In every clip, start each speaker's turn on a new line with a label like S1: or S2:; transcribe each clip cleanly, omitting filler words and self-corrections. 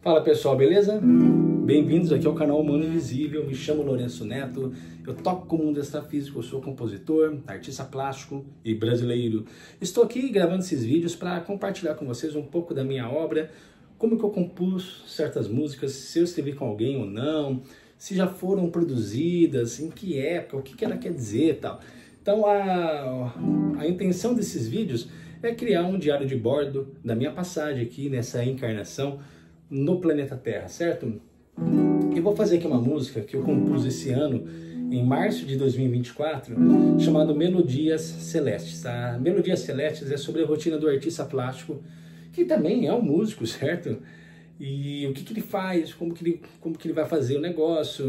S1: Fala pessoal, beleza? Bem-vindos aqui ao canal Humano Invisível. Me chamo Lourenço Neto, eu toco com o mundo extrafísico, eu sou compositor, artista plástico e brasileiro. Estou aqui gravando esses vídeos para compartilhar com vocês um pouco da minha obra, como que eu compus certas músicas, se eu escrevi com alguém ou não, se já foram produzidas, em que época, o que ela quer dizer e tal. Então a intenção desses vídeos é criar um diário de bordo da minha passagem aqui nessa encarnação no planeta Terra, certo? Eu vou fazer aqui uma música que eu compus esse ano, em março de 2024, chamada Melodias Celestes. A Melodias Celestes é sobre a rotina do artista plástico, que também é um músico, certo? E o que ele faz, como que ele vai fazer o negócio,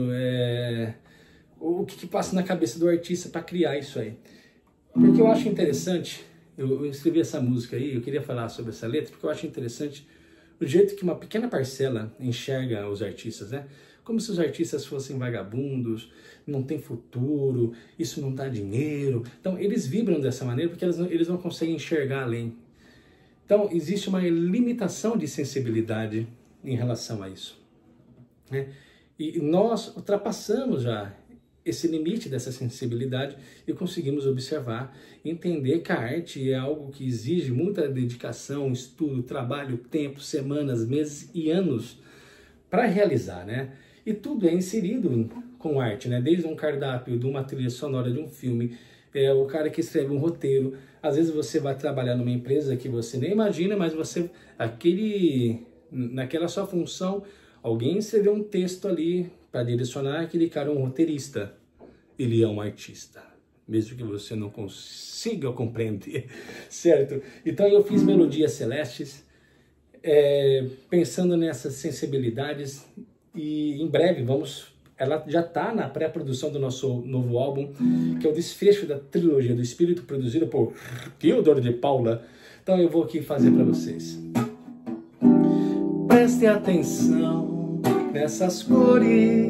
S1: o que passa na cabeça do artista para criar isso aí. Porque eu acho interessante, eu escrevi essa música aí, eu queria falar sobre essa letra, porque eu acho interessante o jeito que uma pequena parcela enxerga os artistas, né? Como se os artistas fossem vagabundos, não tem futuro, isso não dá dinheiro. Então, eles vibram dessa maneira porque eles não conseguem enxergar além. Então, existe uma limitação de sensibilidade em relação a isso, né? E nós ultrapassamos já esse limite dessa sensibilidade e conseguimos observar, entender que a arte é algo que exige muita dedicação, estudo, trabalho, tempo, semanas, meses e anos para realizar, né? E tudo é inserido com arte, né? Desde um cardápio, de uma trilha sonora de um filme, o cara que escreve um roteiro. Às vezes você vai trabalhar numa empresa que você nem imagina, mas você, naquela sua função, alguém escreveu um texto ali para direcionar, aquele cara é um roteirista. Ele é um artista, mesmo que você não consiga compreender, certo? Então eu fiz Melodias Celestes, pensando nessas sensibilidades, e em breve ela já está na pré-produção do nosso novo álbum, que é o desfecho da trilogia do Espírito, produzida por Theodor de Paula. Então eu vou aqui fazer para vocês. Prestem atenção nessas cores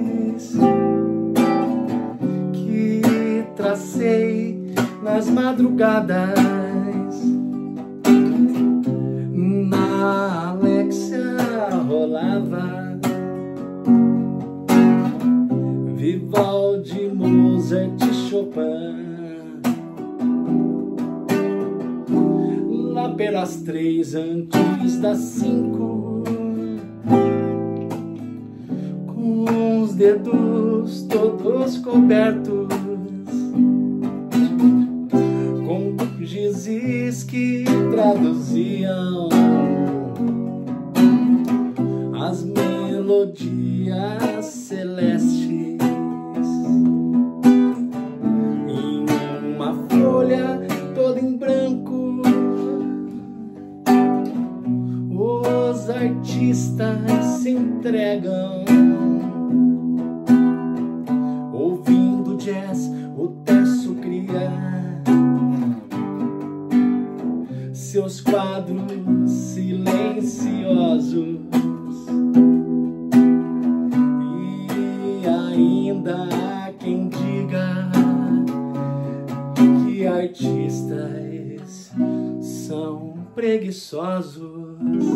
S1: que tracei nas madrugadas. Na Alexia rolava Vivaldi, Mozart e Chopin. Lá pelas 3 antes das 5, com os dedos todos cobertos com gizes que traduziam as melodias celestes em uma folha toda em branco. Os artistas se entregam ouvindo jazz. O terço cria seus quadros silenciosos, e ainda há quem diga que artistas são preguiçosos.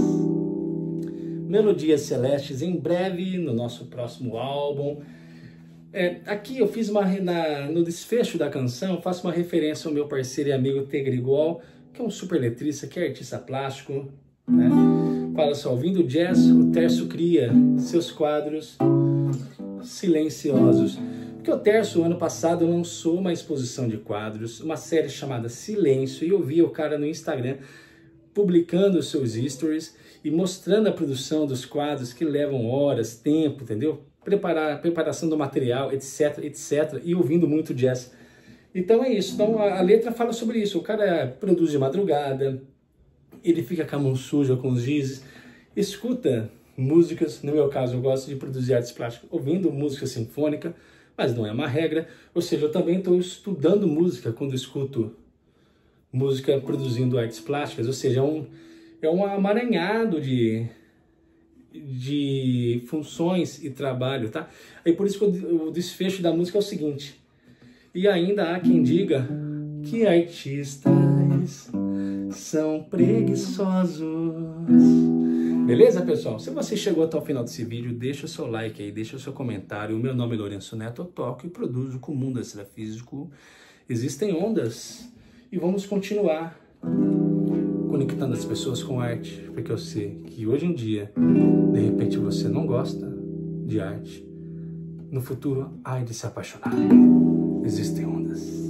S1: Melodias Celestes em breve no nosso próximo álbum. Aqui eu fiz no desfecho da canção, eu faço uma referência ao meu parceiro e amigo Tegrigual, que é um super letrista, que é artista plástico, né? Fala só, ouvindo jazz, o terço cria seus quadros silenciosos. Porque o terço, ano passado, lançou uma exposição de quadros, uma série chamada Silêncio, e eu vi o cara no Instagram publicando os seus stories e mostrando a produção dos quadros que levam horas, tempo, entendeu? Preparação do material, etc, etc, e ouvindo muito jazz. Então é isso. Então a letra fala sobre isso. O cara produz de madrugada, ele fica com a mão suja, com os gizes, escuta músicas. No meu caso, eu gosto de produzir artes plásticas ouvindo música sinfônica, mas não é uma regra. Ou seja, eu também estou estudando música quando escuto música produzindo artes plásticas. Ou seja, é um amaranhado de funções e trabalho, tá? Aí por isso que o desfecho da música é o seguinte: e ainda há quem diga que artistas são preguiçosos. Beleza, pessoal? Se você chegou até o final desse vídeo, deixa o seu like aí, deixa o seu comentário. O meu nome é Lourenço Neto, eu toco e produzo com o mundo extrafísico. Existem ondas e vamos continuar conectando as pessoas com arte, porque eu sei que hoje em dia, de repente você não gosta de arte, no futuro, ai de se apaixonar. Existem ondas.